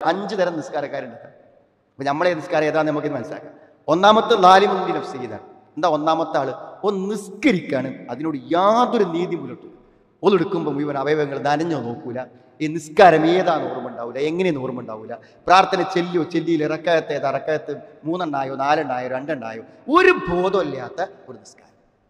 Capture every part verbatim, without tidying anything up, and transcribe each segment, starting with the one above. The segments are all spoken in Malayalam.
അഞ്ച് തരം നിസ്കാരക്കാരുണ്ട്. അപ്പൊ നമ്മളെ നിസ്കാരം ഏതാന്ന് നമുക്ക് മനസ്സിലാക്കാം. ഒന്നാമത്തെ ലാലിമുന്തി നഫ്സിയതാണ്. എന്താ ഒന്നാമത്തെ ആള്? ഒന്ന് നിസ്കരിക്കാണ്, അതിനോട് യാതൊരു നീതി പുലർത്തും. ഒന്നെടുക്കുമ്പോൾ മുഴുവൻ അവയവങ്ങൾ നനഞ്ഞോ നോക്കൂല. ഈ നിസ്കാരം ഏതാന്ന് ഓർമ്മ ഉണ്ടാവില്ല, എങ്ങനെയെന്ന് ഓർമ്മ ഉണ്ടാവില്ല. പ്രാർത്ഥന ചെല്ലിയോ ചെല്ലിയിൽ ഇറക്കകത്ത് ഏതാ ഇറക്കകത്ത് മൂന്നെണ്ണായോ നാലെണ്ണായോ രണ്ടെണ്ണായോ ഒരു ബോധമില്ലാത്ത ഒരു നിസ്കാരം.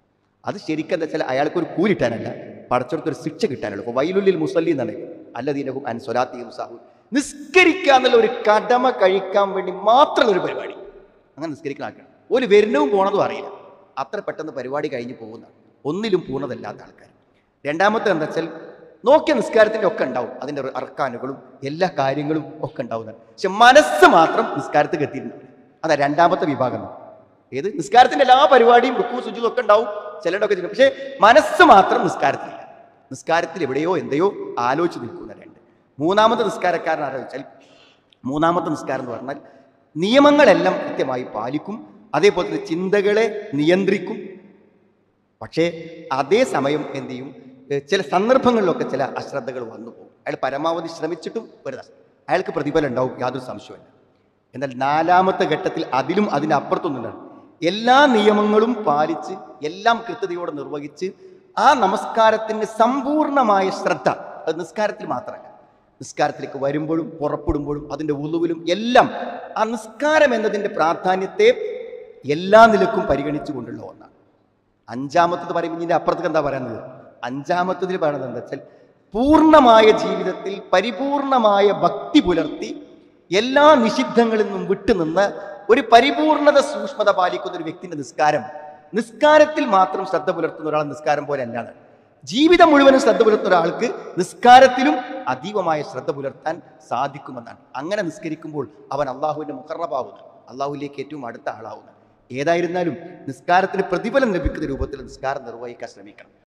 അത് ശരിക്കും എന്താ വെച്ചാൽ അയാൾക്കൊരു കൂലിട്ടാനല്ല, പടച്ചോർക്കൊരു ശിക്ഷ കിട്ടാനുള്ളൂ. അപ്പോൾ വൈലുല്ലിൽ മുസല്ലി എന്നാണ് അല്ലദീനഹും അൻ സ്വലാത്തിഹിം സാഹൂൻ. നിസ്കരിക്കുക എന്നുള്ള ഒരു കടമ കഴിക്കാൻ വേണ്ടി മാത്രമുള്ള ഒരു പരിപാടി. അങ്ങനെ നിസ്കരിക്കുന്ന ആൾക്കാർ ഒരു വരുന്നവും പോണതും അറിയില്ല, അത്ര പെട്ടെന്ന് പരിപാടി കഴിഞ്ഞ് പോകുന്നതാണ്. ഒന്നിലും പൂർണ്ണതല്ലാത്ത ആൾക്കാർ. രണ്ടാമത്തെ എന്താ വെച്ചാൽ നോക്കിയ നിസ്കാരത്തിൻ്റെ ഒക്കെ ഉണ്ടാവും, അതിൻ്റെ അർക്കാനുകളും എല്ലാ കാര്യങ്ങളും ഒക്കെ ഉണ്ടാവുന്നതാണ്. പക്ഷെ മനസ്സ് മാത്രം നിസ്കാരത്തിൽ എത്തിയിട്ടുണ്ട്. അതാ രണ്ടാമത്തെ വിഭാഗം. ഏത്? നിസ്കാരത്തിൻ്റെ എല്ലാ പരിപാടിയും റുക്കൂ സുജൂദും ഒക്കെ ഉണ്ടാവും, ചിലരൊക്കെ ചെയ്യും, പക്ഷേ മനസ്സ് മാത്രം നിസ്കാരത്തിലില്ല. നിസ്കാരത്തിൽ എവിടെയോ എന്തെയോ ആലോചിച്ച് നിൽക്കുന്ന രണ്ട്. മൂന്നാമത്തെ നിസ്കാരക്കാരൻ ആലോചിച്ചാൽ മൂന്നാമത്തെ നിസ്കാരം എന്ന് പറഞ്ഞാൽ നിയമങ്ങളെല്ലാം കൃത്യമായി പാലിക്കും, അതേപോലെ തന്നെ ചിന്തകളെ നിയന്ത്രിക്കും. പക്ഷേ അതേ സമയം എന്ത് ചെയ്യും, ചില സന്ദർഭങ്ങളിലൊക്കെ ചില അശ്രദ്ധകൾ വന്നു പോകും. അയാൾ പരമാവധി ശ്രമിച്ചിട്ടും ഒരു അയാൾക്ക് പ്രതിഫലം ഉണ്ടാവും, യാതൊരു സംശയമില്ല. എന്നാൽ നാലാമത്തെ ഘട്ടത്തിൽ അതിലും അതിൻ്റെ അപ്പുറത്തൊന്നുണ്ടാണ്. എല്ലാ നിയമങ്ങളും പാലിച്ച് എല്ലാം കൃത്യതയോടെ നിർവഹിച്ച് ആ നമസ്കാരത്തിന് സമ്പൂർണമായ ശ്രദ്ധ, അത് നിസ്കാരത്തിൽ മാത്രമല്ല, നിസ്കാരത്തിലേക്ക് വരുമ്പോഴും പുറപ്പെടുമ്പോഴും അതിൻ്റെ ഉളുവിലും എല്ലാം ആ നിസ്കാരം എന്നതിൻ്റെ പ്രാധാന്യത്തെ എല്ലാ നിലക്കും പരിഗണിച്ചു കൊണ്ടുള്ള ഒന്നാണ്. അഞ്ചാമത്തത് പറയുമ്പോൾ ഇതിൻ്റെ അപ്പുറത്തേക്ക് എന്താ പറയുന്നത്? അഞ്ചാമത്തതിൽ പറയുന്നത് എന്താ വെച്ചാൽ പൂർണ്ണമായ ജീവിതത്തിൽ പരിപൂർണമായ ഭക്തി പുലർത്തി എല്ലാ നിഷിദ്ധങ്ങളിൽ നിന്നും വിട്ടുനിന്ന് ഒരു പരിപൂർണത സൂക്ഷ്മത പാലിക്കുന്ന ഒരു വ്യക്തിൻ്റെ നിസ്കാരം, നിസ്കാരത്തിൽ മാത്രം ശ്രദ്ധ പുലർത്തുന്ന ഒരാൾ നിസ്കാരം പോലെ അല്ലാതെ ജീവിതം മുഴുവനും ശ്രദ്ധ പുലർത്തുന്ന ഒരാൾക്ക് നിസ്കാരത്തിലും അതീവമായ ശ്രദ്ധ പുലർത്താൻ സാധിക്കുമെന്നാണ്. അങ്ങനെ നിസ്കരിക്കുമ്പോൾ അവൻ അള്ളാഹുവിൻ്റെ മുഖറബാവുന്നു, അള്ളാഹുവിലേക്ക് ഏറ്റവും അടുത്ത ആളാവുന്നു. ഏതായിരുന്നാലും നിസ്കാരത്തിന് പ്രതിഫലം ലഭിക്കുന്ന രൂപത്തിൽ നിസ്കാരം നിർവഹിക്കാൻ ശ്രമിക്കണം.